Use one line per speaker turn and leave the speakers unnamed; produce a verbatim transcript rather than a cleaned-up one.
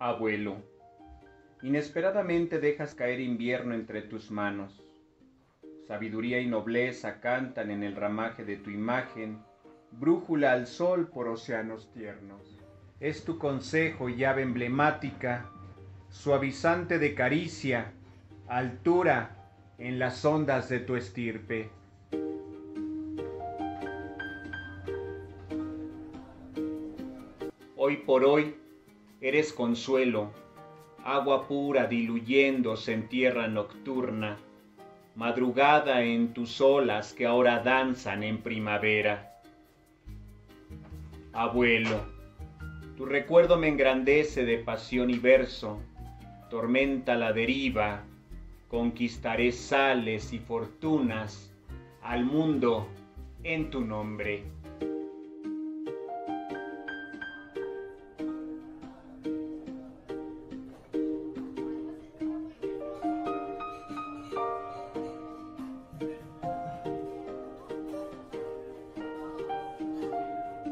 Abuelo, inesperadamente dejas caer invierno entre tus manos. Sabiduría y nobleza cantan en el ramaje de tu imagen, brújula al sol por océanos tiernos. Es tu consejo y llave emblemática, suavizante de caricia, altura en las ondas de tu estirpe. Hoy por hoy eres consuelo, agua pura diluyéndose en tierra nocturna, madrugada en tus olas que ahora danzan en primavera. Abuelo, tu recuerdo me engrandece de pasión y verso, tormenta la deriva, conquistaré sales y fortunas al mundo en tu nombre.